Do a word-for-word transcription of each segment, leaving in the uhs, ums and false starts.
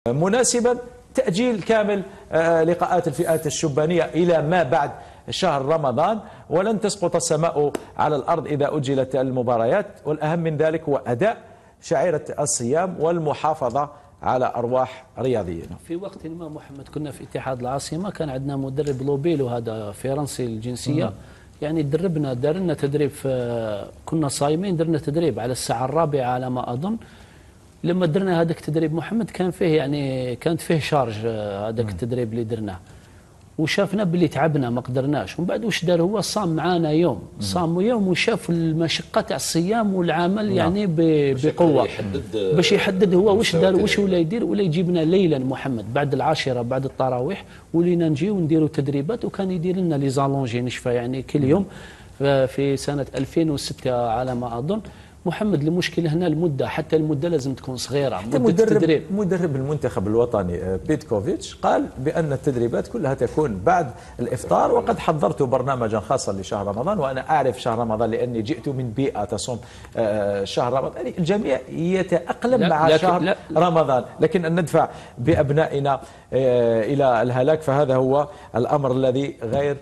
مناسبا تأجيل كامل لقاءات الفئات الشبانية إلى ما بعد شهر رمضان، ولن تسقط السماء على الأرض إذا أجلت المباريات، والأهم من ذلك هو أداء شعيرة الصيام والمحافظة على أرواح رياضيين. في وقت ما محمد كنا في اتحاد العاصمة، كان عندنا مدرب لوبيلو هذا فرنسي الجنسية، مم. يعني دربنا درنا تدريب، في كنا صايمين درنا تدريب على الساعة الرابعة على ما أظن. لما درنا هذاك التدريب محمد كان فيه يعني كانت فيه شارج هذاك التدريب اللي درناه، وشافنا باللي تعبنا ما قدرناش. ومن بعد واش دار هو صام معانا يوم، صام يوم وشاف المشقه تاع الصيام والعمل يعني بقوه باش يحدد هو واش دار واش ولا يدير، ولا يجيبنا ليلا محمد بعد العاشره بعد التراويح، ولينا نجيو ونديروا تدريبات، وكان يدير لنا لي زالونجي نشفى يعني كل يوم. في سنه ألفين وستة على ما اظن. محمد المشكله هنا المده، حتى المده لازم تكون صغيره. مده مدرب التدريب مدرب المنتخب الوطني بيتكوفيتش قال بان التدريبات كلها تكون بعد الافطار، وقد حضرت برنامجا خاصا لشهر رمضان، وانا اعرف شهر رمضان لاني جئت من بيئه تصوم شهر رمضان. الجميع يتاقلم مع لكن شهر لا رمضان، لكن ان ندفع بابنائنا الى الهلاك فهذا هو الامر الذي غير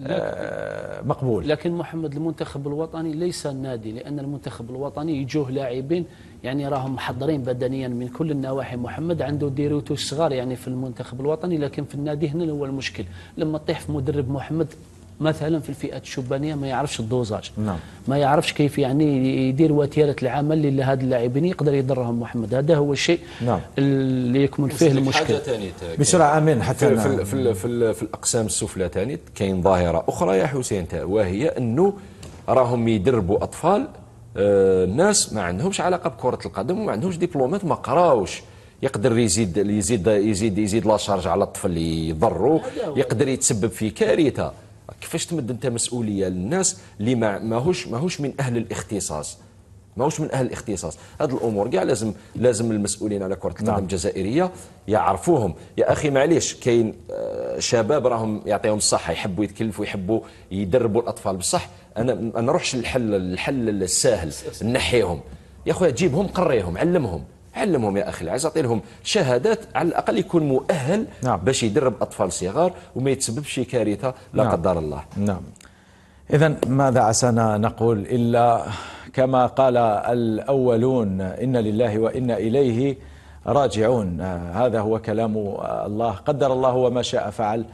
لكن مقبول. لكن محمد المنتخب الوطني ليس النادي، لأن المنتخب الوطني يجوه لاعبين يعني راهم محضرين بدنيا من كل النواحي. محمد عنده ديروتو صغار يعني في المنتخب الوطني، لكن في النادي هنا هو المشكل. لما تطيح في مدرب محمد مثلا في الفئات الشبانيه ما يعرفش الدوزاج، نعم. ما يعرفش كيف يعني يدير وتيره العمل اللي هاد اللاعبين يقدر يضرهم محمد. هذا هو الشيء، نعم. اللي يكمن فيه المشكل. حاجه ثانيه بسرعه امين حتى في, في, في, في, في الاقسام السفلى ثاني كاين ظاهره اخرى يا حسين، وهي انه راهم يدربوا اطفال آه ناس ما عندهمش علاقه بكره القدم وما عندهمش دبلومات، ما قراوش، يقدر يزيد يزيد يزيد يزيد لا شارج على الطفل يضره، يقدر يتسبب في كارثه. كيفاش تمد انت مسؤوليه للناس اللي ما ماهوش ماهوش من اهل الاختصاص، ماهوش من اهل الاختصاص؟ هذه الامور كاع لازم لازم المسؤولين على كره القدم نعم. الجزائريه يعرفوهم. يا اخي معليش، كاين شباب راهم يعطيهم الصحه يحبوا يتكلفوا يحبوا يدربوا الاطفال، بصح انا ما نروحش للحل الحل السهل نحيهم. يا خويا جيبهم قريهم علمهم علمهم يا اخي العزيز، اعطي لهم شهادات على الاقل يكون مؤهل نعم. باش يدرب اطفال صغار وما يتسببش في كارثه لا نعم. قدر الله. نعم. اذا ماذا عسانا نقول الا كما قال الاولون ان لله وانا اليه راجعون. هذا هو كلام الله، قدر الله وما شاء فعل.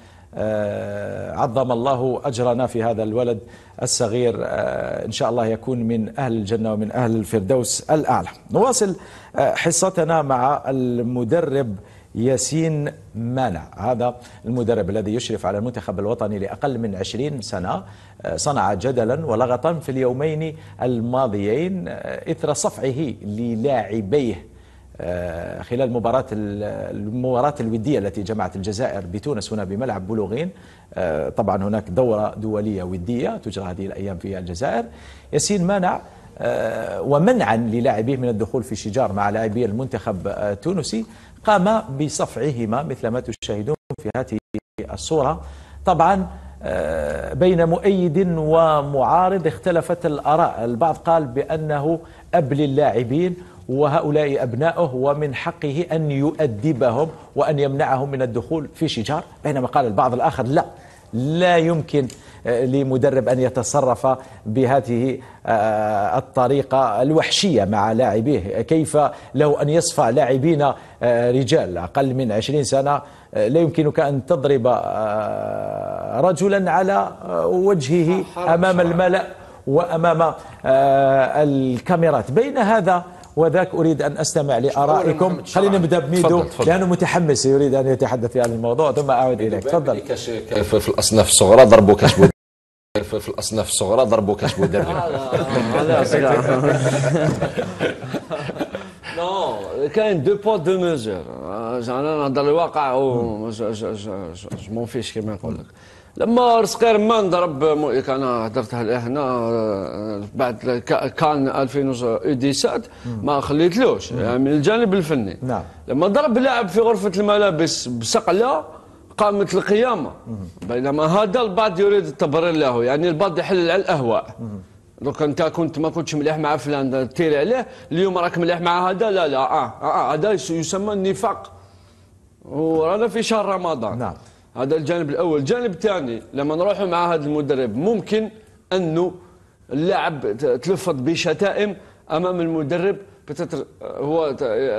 عظم الله أجرنا في هذا الولد الصغير، إن شاء الله يكون من أهل الجنة ومن أهل الفردوس الأعلى. نواصل حصتنا مع المدرب ياسين مانع. هذا المدرب الذي يشرف على المنتخب الوطني لأقل من عشرين سنة صنع جدلا ولغطا في اليومين الماضيين إثر صفعه للاعبيه خلال مباراة المباراة الودية التي جمعت الجزائر بتونس هنا بملعب بلوغين. طبعا هناك دورة دولية ودية تجرى هذه الأيام في الجزائر. ياسين مانع ومنعا للاعبيه من الدخول في شجار مع لاعبي المنتخب التونسي قام بصفعهما مثل ما تشاهدون في هذه الصورة. طبعا بين مؤيد ومعارض اختلفت الآراء، البعض قال بأنه أب للاعبين وهؤلاء أبنائه ومن حقه أن يؤدبهم وأن يمنعهم من الدخول في شجار، بينما قال البعض الآخر لا لا يمكن لمدرب أن يتصرف بهذه الطريقة الوحشية مع لاعبيه. كيف له أن يصفع لاعبين رجال أقل من عشرين سنة؟ لا يمكنك أن تضرب رجلا على وجهه أمام الملأ وأمام الكاميرات. بين هذا وذاك أريد أن أستمع لآرائكم. خلينا نبدأ بميدو لأنه متحمس يريد أن يتحدث في هذا الموضوع، ثم أعود إليك. تفضل. كيف في الأصناف الصغرى ضربوا كشبو كيف في الأصناف الصغرى ضربوا كشبو دربي. نو كاين دو بوا دو ميزور. انا نهضر الواقع و جو مون فيش كيما نقول لك. لما رزقير ما نضرب انا هضرتها له هنا بعد كان ألفين وسبعطاش ما خليتلوش يعني من الجانب الفني. نعم. لما ضرب لاعب في غرفه الملابس بسقله قامت القيامه، بينما هذا البعض يريد التبرير له، يعني البعض يحلل على الاهواء. دوك انت كنت ما كنتش مليح مع فلان تيري عليه، اليوم راك مليح مع هذا، لا لا اه اه هذا يسمى النفاق. ورانا في شهر رمضان. نعم. هذا الجانب الاول. الجانب الثاني لما نروحوا مع هذا المدرب ممكن انه اللاعب تلفظ بشتائم امام المدرب، بتتر هو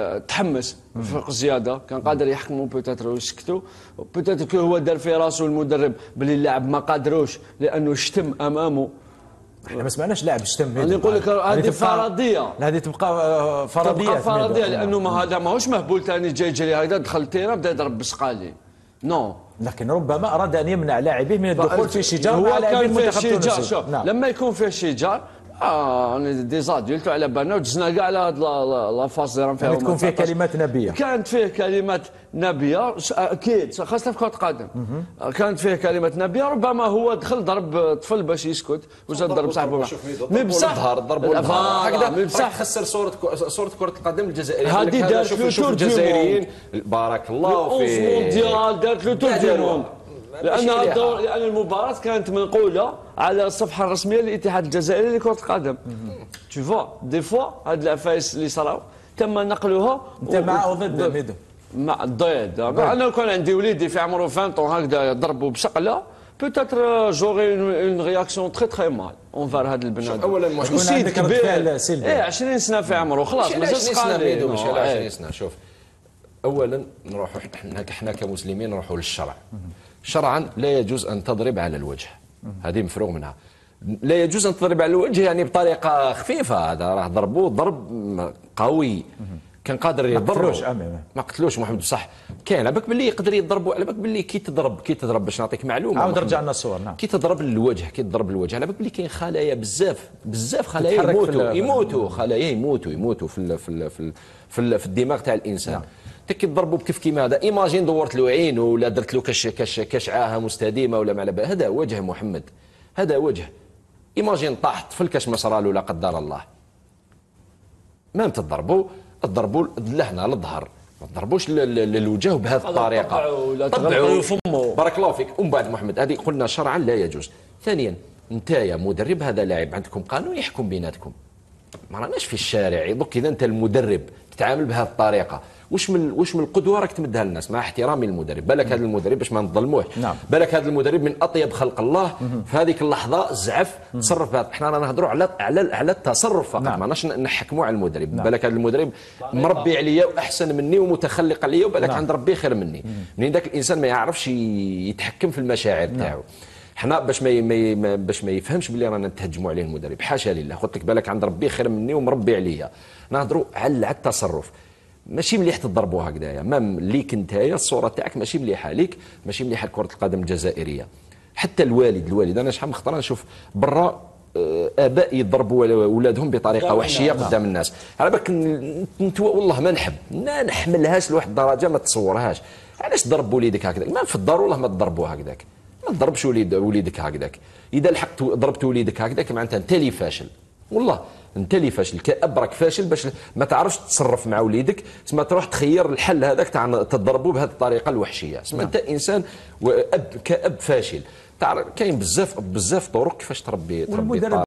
تحمس فرق زياده كان قادر يحكموا بتتر ويسكتوا، بتتر هو دار في راسه المدرب باللي اللاعب ما قادروش لانه شتم امامه. احنا ما سمعناش لاعب شتم. انا نقول لك هذه فرضيه، هذه تبقى فرضيه تبقى فرضيه لانه ما هذا ماهوش مهبول ثاني جاي جري هكذا دخل التيران بدا يضرب بسقالي. نو. لكن ربما اراد ان يمنع لاعبيه من الدخول في شجار هو مع لاعبين كان منتخب فيه شجار. تونس. شوف نعم. لما يكون فيه شجار اه دي زاديلت على بالنا ودزنا كاع على هاد لا فاس اللي راهم فيها. يعني تكون فيه كلمات نبيه. كانت فيه كلمات نبيه اكيد خاصه في كره القدم. كانت فيه كلمات نبيه. ربما هو دخل ضرب طفل باش يسكت وزاد ضرب صاحبه. مي بصح ضربوا الظهر هكذا بصح خسر صوره صوره كره القدم الجزائريه. هذه دارت له تور الجزائريين بارك الله فيك. مونديال دارت له تور دي موند. لان الدور لان المباراه كانت منقوله على الصفحه الرسميه للاتحاد الجزائري لكره القدم. تو فوا دي فوا هاد العفايس اللي صراو تم نقلها. انت مع او ضد ميدو؟ مع ضد. انا لو كان عندي وليدي في عمره عشرين هكذا ضربوا بشقله بوتيتر جوغي اون رياكسيون تري تري مال اونفار هذا البنادم. اولا مش عندك رد فعل سلبي. ايه عشرين سنه في عمره خلاص مازال صغير مش على عشرين ايه. سنه. شوف اولا نروحوا احنا احنا كمسلمين نروحوا للشرع. شرعا لا يجوز ان تضرب على الوجه، هذه مفروغ منها. لا يجوز ان تضرب على الوجه يعني بطريقه خفيفه، هذا راه ضربوه ضرب قوي كان قادر يضرب. ما قتلوش امامه ما قتلوش محمد بصح. كاين على بالك باللي يقدر يضربوا، على بالك باللي كي تضرب كي تضرب باش نعطيك معلومه. عاود رجع لنا الصور. نعم. كي تضرب الوجه كي تضرب الوجه على بالك باللي كاين خلايا بزاف بزاف خلايا يموتوا يموتوا خلايا يموتوا يموتوا في ال في ال في, ال في, ال في الدماغ تاع الانسان. نعم. كي تضربوا بكيف كيما هذا ايماجين دورت له عين ولا درت له كش كش كشعاها مستديمه ولا ما على بالها. هذا وجه محمد، هذا وجه. ايماجين طاح طفل كاش ما صرا له لا قدر الله. ما تضربوا تضربوا لهنا للظهر، ما تضربوش للوجه بهذه الطريقه. طبعوا فمه. بارك الله فيك. ومن بعد محمد هذه قلنا شرعا لا يجوز. ثانيا انت يا مدرب هذا لاعب عندكم قانون يحكم بيناتكم، ما راناش في الشارع. دوك اذا انت المدرب تتعامل بهذه الطريقه واش من واش من القدوه راك تمدها للناس مع احترامي للمدرب. بالك هذا المدرب باش ما نظلموه. نعم. بالك هذا المدرب من اطيب خلق الله. في هذيك اللحظه زعف تصرف بهذا. احنا رانا نهضروا على على على التصرف فقط. نعم. ماناش نحكموا على المدرب. نعم. بالك هذا المدرب مربي عليا واحسن مني ومتخلق عليا وبالك. نعم. عند ربي خير مني. منين ذاك الانسان ما يعرفش يتحكم في المشاعر تاعو. نعم. حنا باش ما ما باش ما يفهمش باللي رانا نتهجموا عليه المدرب، حاشا لله. قلت لك بالك عند ربي خير مني ومربي عليا. نهضروا على التصرف. ماشي مليح تضربوا هكذايا. مام ليك نتايا الصوره تاعك ماشي مليحه ليك، ماشي مليحه لكره القدم الجزائريه. حتى الوالد الوالد انا شحال من خطره نشوف برا اباء يضربوا اولادهم بطريقه وحشيه قدام الناس. على بالك انت والله ما نحب ما نحملهاش لواحد الدرجه ما تصورهاش. علاش ضرب وليدك هكذاك؟ ما في الدار والله ما تضربوا هكذاك. ما تضربش وليد وليدك هكذاك. اذا لحقت ضربت وليدك هكذاك معناتها انت اللي فاشل. والله انت اللي فاشل كاب راك فاشل باش ما تعرفش تتصرف مع وليدك. تسمى تروح تخير الحل هذاك تاع تضربوا بهذه الطريقه الوحشيه. تسمى انت انسان واب كاب فاشل. تعرف كاين بزاف بزاف طرق كيفاش تربي تربي